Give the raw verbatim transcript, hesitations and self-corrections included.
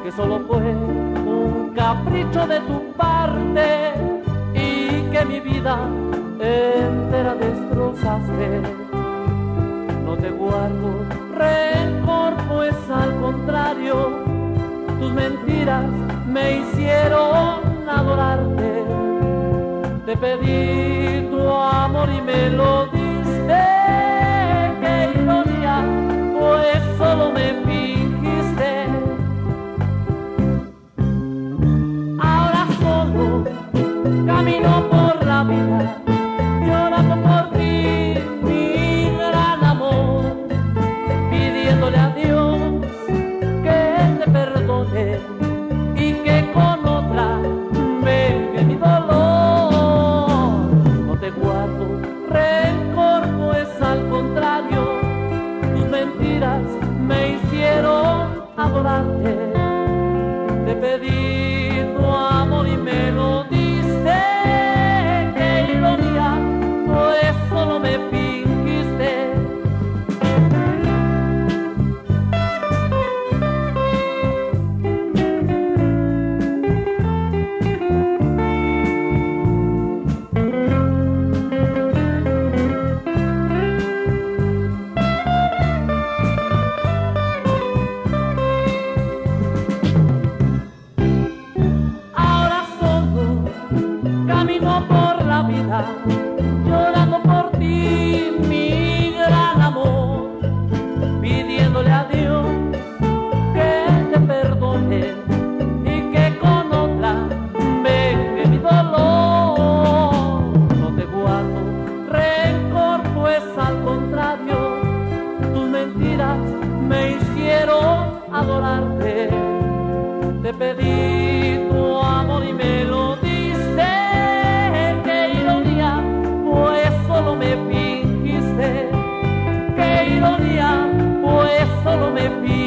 que solo fue un capricho de tu parte y que mi vida entera destrozaste. No te guardo rencor, pues al contrario, tus mentiras me hicieron adorarte. Te pedí tu amor y me lo diste. Qué ironía, pues solo me fingiste. Ahora solo camino por la vida, llorando por ti, mi gran amor, pidiéndole a Dios que te perdone y que con otra vengue mi dolor. No te guardo rencor, pues al contrario, tus mentiras me hicieron adorarte. Te pedí tu amor y me lo diste. Qué ironía, pues solo me fingiste. Por la vida, llorando por ti, mi gran amor, pidiéndole a Dios que te perdone y que con otra vengue mi dolor. No te guardo rencor, pues al contrario, tus mentiras me hicieron adorarte. Te pedí tu amor y me lo diste. Pues solo me fingiste. Qué ironía, pues solo me fingiste.